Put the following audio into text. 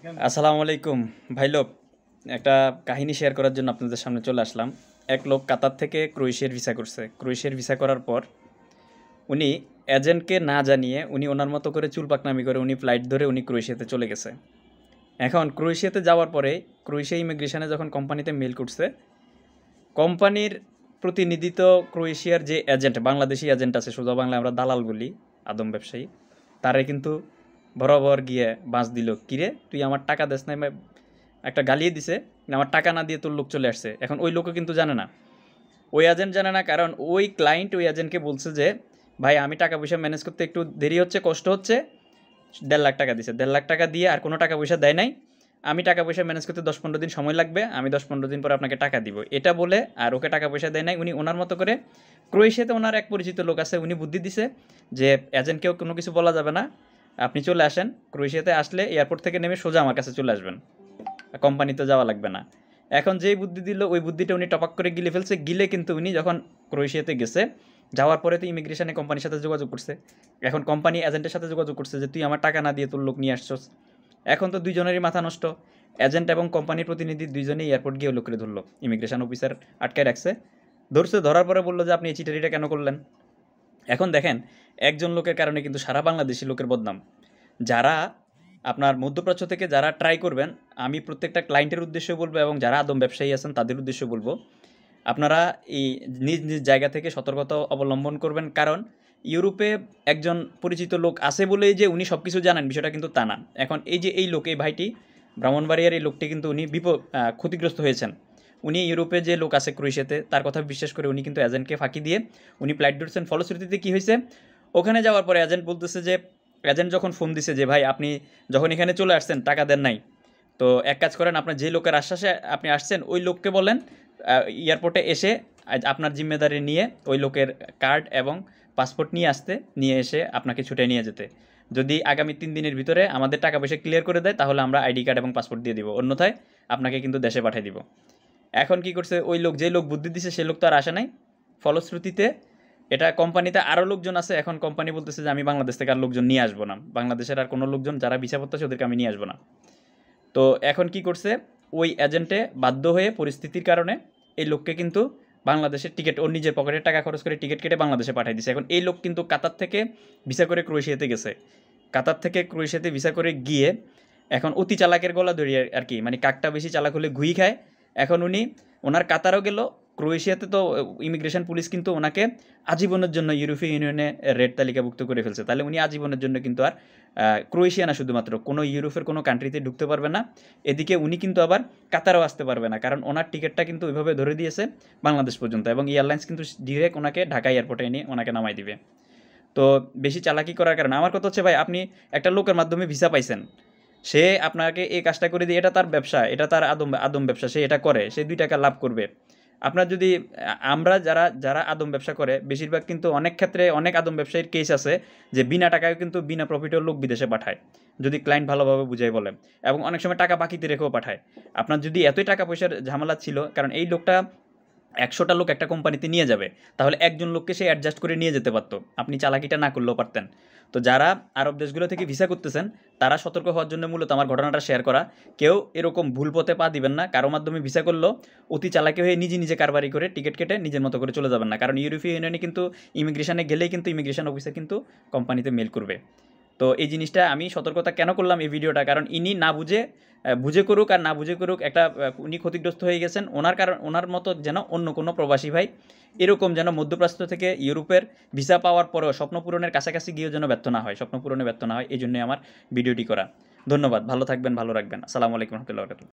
আসসালামু আলাইকুম ভাই লোক, একটা কাহিনী শেয়ার করার জন্য আপনাদের সামনে চলে আসলাম। এক লোক কাতার থেকে ক্রোয়েশিয়ার ভিসা করছে। ক্রোয়েশিয়ার ভিসা করার পর উনি এজেন্টকে না জানিয়ে উনি ওনার মতো করে চুল পাকনামি করে উনি ফ্লাইট ধরে উনি ক্রোয়েশিয়াতে চলে গেছে। এখন ক্রোয়েশিয়াতে যাওয়ার পরে ক্রোয়েশিয়া ইমিগ্রেশনে যখন কোম্পানিতে মেল করছে, কোম্পানির প্রতিনিধিত্ব ক্রোয়েশিয়ার যে এজেন্ট, বাংলাদেশি এজেন্ট আছে, সোজা বাংলায় আমরা দালাল বলি, আদম ব্যবসায়ী, তারে কিন্তু বরাবর গিয়ে বাঁশ দিল, কিরে তুই আমার টাকা দেস নাই, একটা গালিয়ে দিছে, আমার টাকা না দিয়ে তোর লোক চলে আসছে। এখন ওই লোকও কিন্তু জানে না, ওই এজেন্ট জানে না, কারণ ওই ক্লায়েন্ট ওই এজেন্টকে বলছে যে ভাই আমি টাকা পয়সা ম্যানেজ করতে একটু দেরি হচ্ছে, কষ্ট হচ্ছে, 1.5 লাখ টাকা দিছে, 1.5 লাখ টাকা দিয়ে আর কোনো টাকা পয়সা দেয় নাই, আমি টাকা পয়সা ম্যানেজ করতে 10-15 দিন সময় লাগবে, আমি 10-15 দিন পরে আপনাকে টাকা দিব, এটা বলে আর ওকে টাকা পয়সা দেয় নাই। উনি ওনার মতো করে ক্রোয়েশিয়াতে ওনার এক পরিচিত লোক আছে, উনি বুদ্ধি দিছে যে এজেন্টকেও কোনো কিছু বলা যাবে না, আপনি চলে আসেন, ক্রোয়েশিয়াতে আসলে এয়ারপোর্ট থেকে নেমে সোজা আমার কাছে চলে আসবেন, কোম্পানিতে যাওয়া লাগবে না। এখন যেই বুদ্ধি দিল ওই বুদ্ধিটা উনি টপাক করে গিলে ফেলছে। গিলে কিন্তু উনি যখন ক্রোয়েশিয়াতে গেছে, যাওয়ার পরে তো ইমিগ্রেশনে কোম্পানির সাথে যোগাযোগ করছে। এখন কোম্পানি এজেন্টের সাথে যোগাযোগ করছে যে তুই আমার টাকা না দিয়ে তোর লোক নিয়ে আসছস। এখন তো দুইজনেরই মাথা নষ্ট, এজেন্ট এবং কোম্পানির প্রতিনিধি দুইজনেই এয়ারপোর্ট গিয়ে লোকরে ধরলো, ইমিগ্রেশন অফিসার আটকায় রাখছে। ধরছে, ধরার পরে বললো যে আপনি এই চিটারিটা কেন করলেন। এখন দেখেন, একজন লোকের কারণে কিন্তু সারা বাংলাদেশি লোকের বদনাম। যারা আপনার মধ্যপ্রাচ্য থেকে যারা ট্রাই করবেন, আমি প্রত্যেকটা ক্লায়েন্টের উদ্দেশ্যে বলবো এবং যারা আদম ব্যবসায়ী আছেন তাদের উদ্দেশ্যে বলবো, আপনারা এই নিজ নিজ জায়গা থেকে সতর্কতা অবলম্বন করবেন। কারণ ইউরোপে একজন পরিচিত লোক আছে বলেই যে উনি সব কিছু জানেন বিষয়টা কিন্তু তা না। এখন এই যে এই লোক, এই ভাইটি ব্রাহ্মণবাড়িয়ার এই লোকটি কিন্তু উনি ক্ষতিগ্রস্ত হয়েছেন। উনি ইউরোপে যে লোক আছে ক্রোয়েশিয়াতে, তার কথা বিশ্বাস করে উনি কিন্তু এজেন্টকে ফাঁকি দিয়ে উনি ফ্লাইট ধরছেন। ফলশ্রুতিতে কী হয়েছে, ওখানে যাওয়ার পরে এজেন্ট বলতেছে যে, এজেন্ট যখন ফোন দিছে যে ভাই আপনি যখন এখানে চলে আসছেন টাকা দেন নাই, তো এক কাজ করেন, আপনার যে লোকের আশ্বাসে আপনি আসছেন ওই লোককে বলেন এয়ারপোর্টে এসে আপনার জিম্মেদারি নিয়ে ওই লোকের কার্ড এবং পাসপোর্ট নিয়ে আসতে, নিয়ে এসে আপনাকে ছুটে নিয়ে যেতে। যদি আগামী 3 দিনের ভিতরে আমাদের টাকা পয়সা ক্লিয়ার করে দেয় তাহলে আমরা আইডি কার্ড এবং পাসপোর্ট দিয়ে দিব, অন্যথায় আপনাকে কিন্তু দেশে পাঠিয়ে দিব। এখন কি করছে ওই লোক, যে লোক বুদ্ধি দিছে সে লোক তো আর আসে নাই। ফলশ্রুতিতে এটা কোম্পানিতে আরও লোকজন আছে, এখন কোম্পানি বলতেছে যে আমি বাংলাদেশ থেকে আর লোকজন নিয়ে আসবো না, বাংলাদেশের আর কোনো লোকজন যারা ভিসা পড়তেছে ওদেরকে আমি নিয়ে আসবো না। তো এখন কি করছে, ওই এজেন্টে বাধ্য হয়ে পরিস্থিতির কারণে এই লোককে কিন্তু বাংলাদেশের টিকিট, ওর নিজের পকেটের টাকা খরচ করে টিকিট কেটে বাংলাদেশে পাঠিয়ে দিছে। এখন এই লোক কিন্তু কাতার থেকে ভিসা করে ক্রোয়েশিয়াতে গেছে। কাতার থেকে ক্রোয়েশিয়াতে ভিসা করে গিয়ে এখন অতি চালাকের গলা ধরিয়ে আর কি, মানে কাকটা বেশি চালাক হলে ঘুই খায়। এখন উনি ওনার কাতারও গেল, ক্রোয়েশিয়াতে তো ইমিগ্রেশন পুলিশ কিন্তু ওনাকে আজীবনের জন্য ইউরোপীয় ইউনিয়নে রেড তালিকাভুক্ত করে ফেলছে। তাহলে উনি আজীবনের জন্য কিন্তু আর ক্রোয়েশিয়া না, শুধুমাত্র কোনো ইউরোপের কোনো কান্ট্রিতে ঢুকতে পারবে না। এদিকে উনি কিন্তু আবার কাতারও আসতে পারবে না, কারণ ওনার টিকিটটা কিন্তু ওইভাবে ধরে দিয়েছে বাংলাদেশ পর্যন্ত, এবং এয়ারলাইন্স কিন্তু ডিরেক্ট ওনাকে ঢাকা এয়ারপোর্টে এনে ওনাকে নামাই দিবে। তো বেশি চালাকি করার কারণে আমার কথা হচ্ছে, ভাই আপনি একটা লোকের মাধ্যমে ভিসা পাইছেন, সে আপনাকে এই কাজটা করে দিয়ে, এটা তার ব্যবসা, এটা তার আদম আদম ব্যবসা, সে এটা করে, সে 2 টাকা লাভ করবে। আপনার যদি আমরা যারা যারা আদম ব্যবসা করে, বেশিরভাগ কিন্তু অনেক ক্ষেত্রে অনেক আদম ব্যবসায়ীর কেস আছে যে বিনা টাকায় কিন্তু বিনা প্রফিটের লোক বিদেশে পাঠায়, যদি ক্লায়েন্ট ভালোভাবে বুঝাই বলে, এবং অনেক সময় টাকা বাকিতে রেখেও পাঠায়। আপনার যদি এতই টাকা পয়সার ঝামেলা ছিল, কারণ এই লোকটা 100টা লোক একটা কোম্পানিতে নিয়ে যাবে, তাহলে একজন লোককে সে অ্যাডজাস্ট করে নিয়ে যেতে পারতো, আপনি চালাকিটা না করলেও পারতেন। তো যারা আরব দেশগুলো থেকে ভিসা করতেছেন তারা সতর্ক হওয়ার জন্য মূলত আমার ঘটনাটা শেয়ার করা। কেউ এরকম ভুল পথে পা দিবেন না, কারো মাধ্যমে ভিসা করলেও অতি চালাকি হয়ে নিজে নিজে কারবারি করে টিকিট কেটে নিজের মতো করে চলে যাবেন না, কারণ ইউরোপীয় ইউনিয়নে কিন্তু ইমিগ্রেশনে গেলেই কিন্তু ইমিগ্রেশন অফিসার কিন্তু কোম্পানিতে মেল করবে। তো এই জিনিসটা আমি সতর্কতা কেন করলাম এই ভিডিওটা, কারণ ইনি না বুঝে, বুঝে করুক আর না বুঝে করুক, একটা উনি ক্ষতিগ্রস্ত হয়ে গেছেন, ওনার মতো যেন অন্য কোনো প্রবাসী ভাই এরকম যেন মধ্যপ্রাচ্য থেকে ইউরোপের ভিসা পাওয়ার পরেও স্বপ্ন পূরণের কাছাকাছি গিয়েও যেন ব্যর্থ না হয়, স্বপ্ন পূরণে ব্যর্থ না হয়, এই জন্যই আমার ভিডিওটি করা। ধন্যবাদ, ভালো থাকবেন, ভালো রাখবেন। আসসালামু আলাইকুম রহমতুল্লাহ।